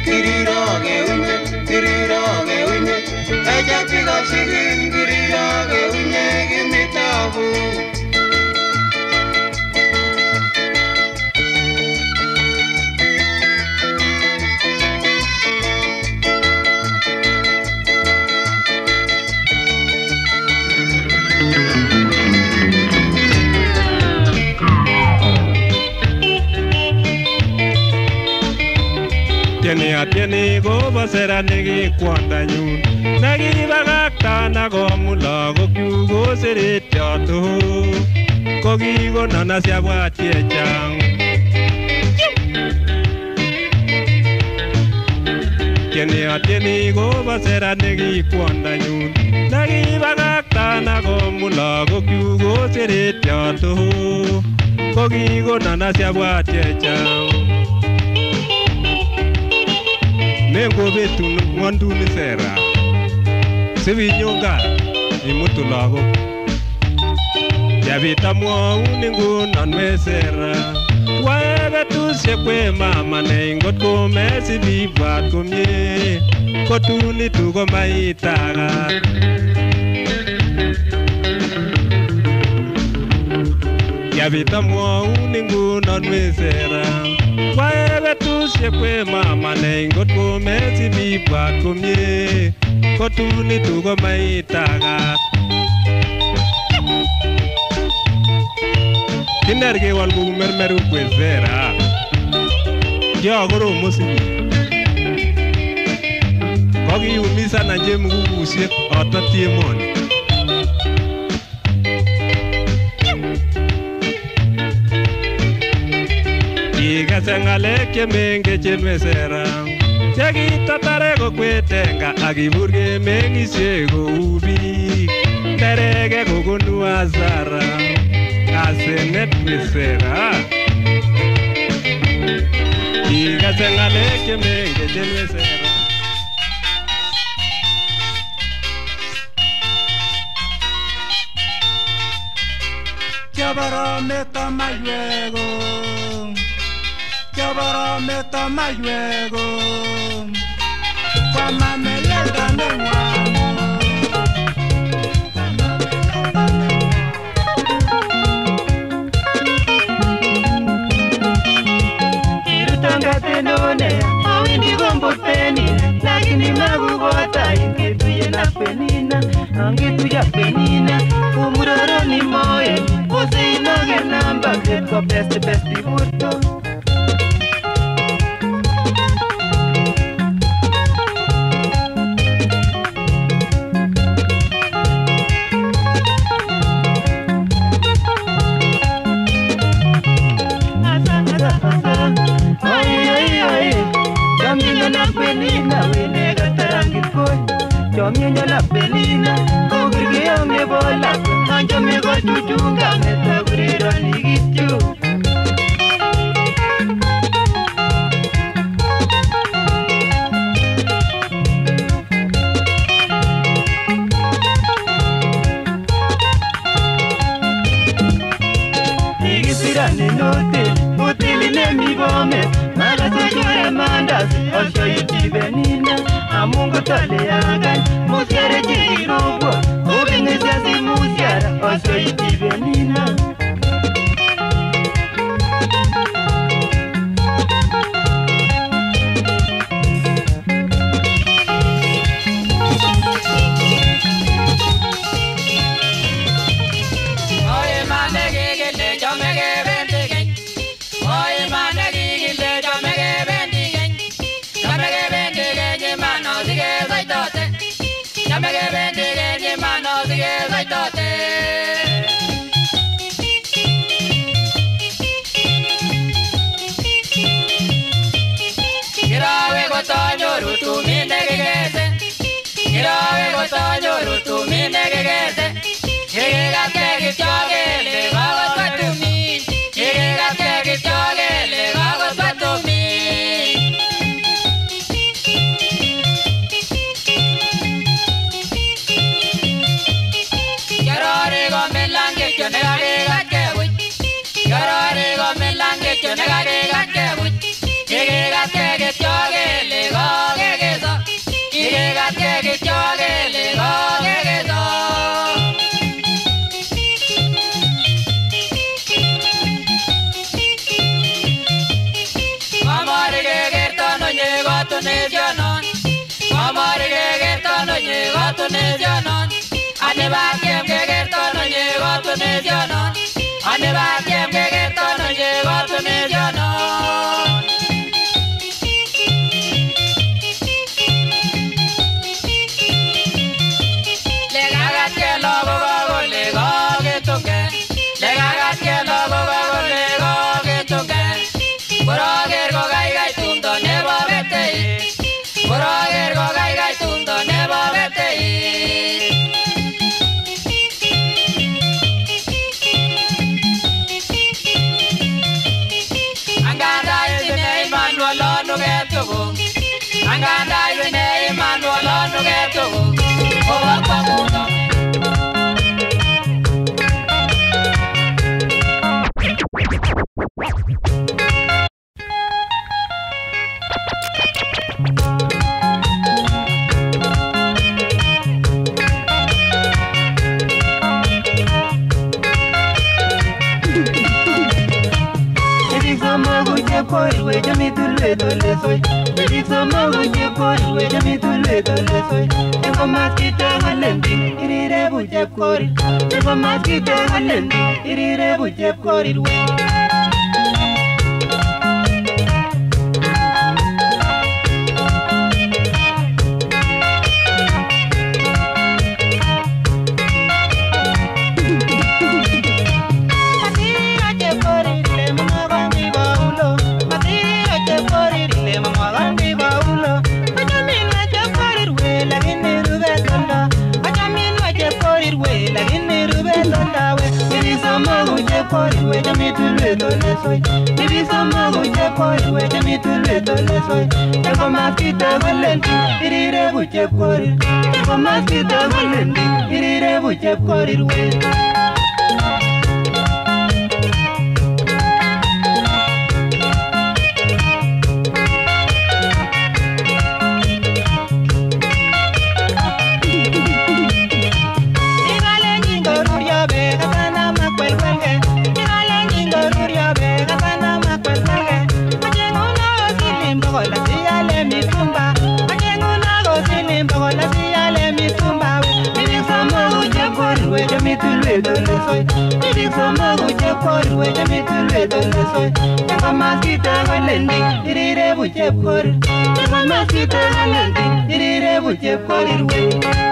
kiriroge unye, eja piga sigin, kiriroge unye, kimitabu. Tieni go basera negi kwanda nyun nagi bagakta na go mulago kyugo seretyato kogi go nana sia bwatie chang tieni go basera negi kwanda nyun nagi bagakta na go mulago kyugo seretyato kogi go nana sia bwatie chang Nengo betu ngwandu ni sera Sevi nyonga Imutu lago Yavita mwa uningu nanwe sera Wae betu sekwe mama Nengot kome si vivat kumye Kotu ni tugo maitaga Yavita mwa uningu nanwe sera Wae betu sekwe mama Nengot kome si vivat kumye Kotu ni tugo maitaga Kinerge walgu mermeru kwezera Kiagoro musiki Kogi umisa na jemu gugusiek Otatie moni Sengale kemenge chemesera Chagi tatare go kwetenga Agiburge mengi sego ubi Terege go gundu azara Asenet mesera Iga sengale kemenge chemesera Chabara meta mayuego Chabara meta mayuego Kwa mameleta menwamo Kirutanga tenone Awindi gombo penina Lakini magugota Ingetuye na penina Angetuya penina Umuroro ni moe Ose inoge namba Kwa besti burto Jomienyo la penina, kugirgeo me bola, anjo me go chuchunga, me taburiro nigichu. Nigisirane note, utili ne mi bome, maga sojore mandas, osho iti benina. Amungu tole yagan, musiare jigirobo Ubingi sasi musiara, oso iti benina Oye mane gigile, yo me ge bendigay Oye mane gigile, yo me ge bendigay Yo me ge bendigay, ni mano sige zaitote Yo me ge bendigay, ni mano sige zaitote Kirawe gotonyo rutu mine gegese Kirawe gotonyo rutu mine gegese Yega kegi chogele, vagos patumi Yega kegi chogele, vagos patumi Yarare go melange chonega ke buch Yega kegi chogele kotunisyonon komori kekertono nye kotunisyonon anibatyem kekertono nye kotunisyonon anibatyem kekertono nye kotunisyonon lekakat kelobo kokole koketunge lekakat kelobo kokole koketunge koroker kokaikai tumdo nebo beteit koroker kokaikai tumdo nebo beteit anganda isine iman walonu ketugu anganda isine iman walonu ketugu owakwamuno Korwe jami tulwe dole soy, Big Sama uje korwe jami tulwe dole soy. Eko maskita halendi, irire buje kori. Eko maskita halendi, irire buje kori we. Korwe jami tulwe dole soy, Big Sama uje korwe jami tulwe dole soy. Eko maskita halendi, irire buje kori. Eko maskita halendi, irire buje kori we. Big Sama uje korwe jami tulwe dole soy. Eko maskita halendi, irire buje kori. Eko maskita halendi, irire buje kori we.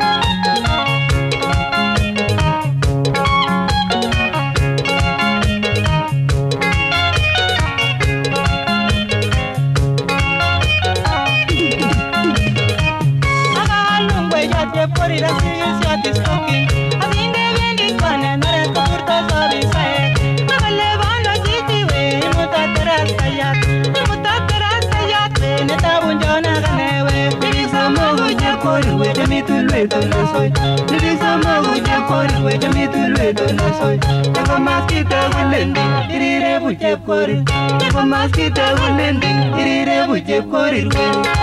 Korwe jami tulwe dole soy, Big Sama uje korwe jami tulwe dole soy. Eko maskita halendi, irire buje kori. Eko maskita halendi, irire buje kori we.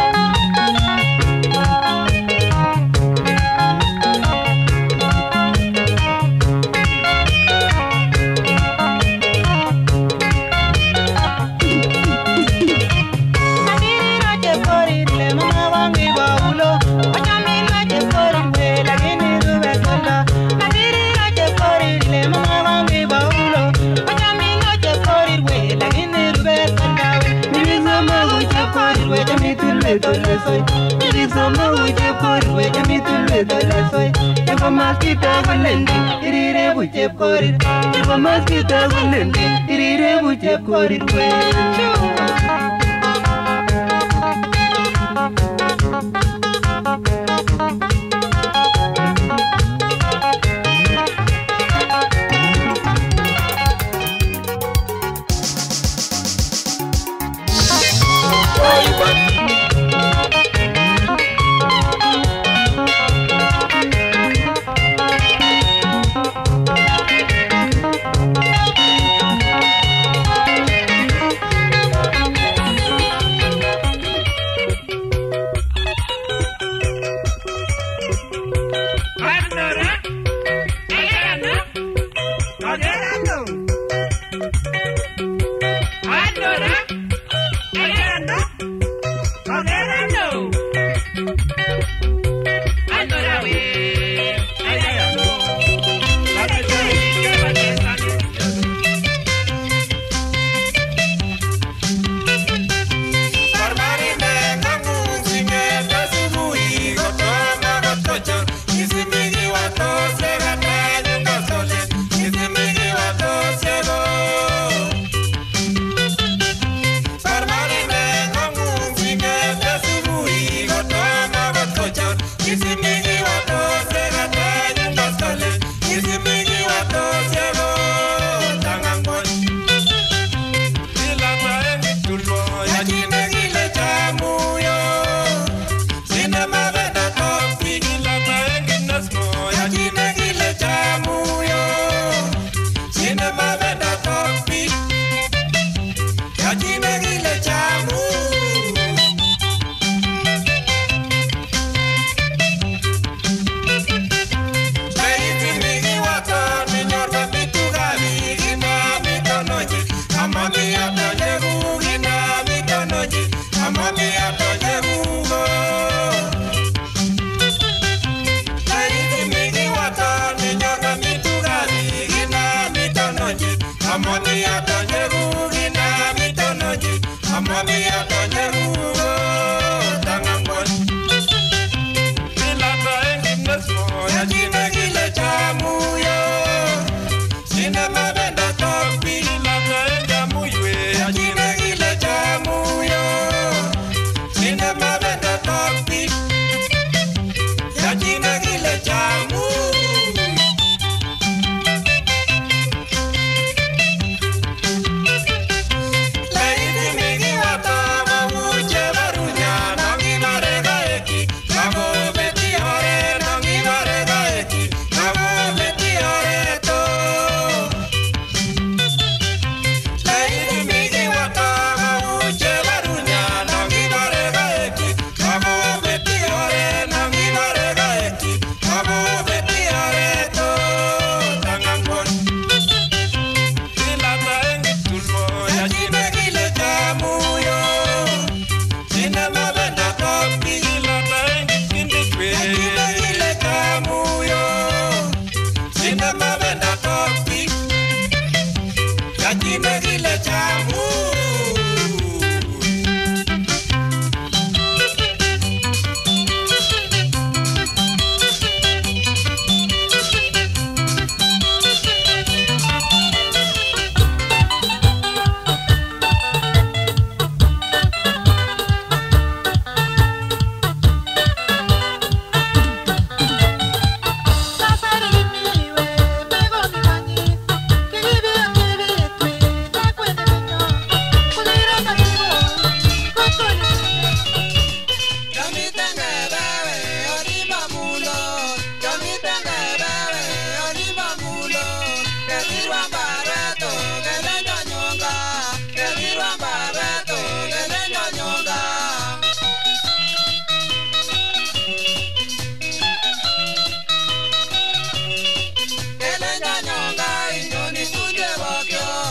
Dole soy, Big Sama uje korwe jami tulwe dole soy. Eko maskita halendi, irire buje kori. Eko maskita halendi, irire buje kori we. mabendatab biik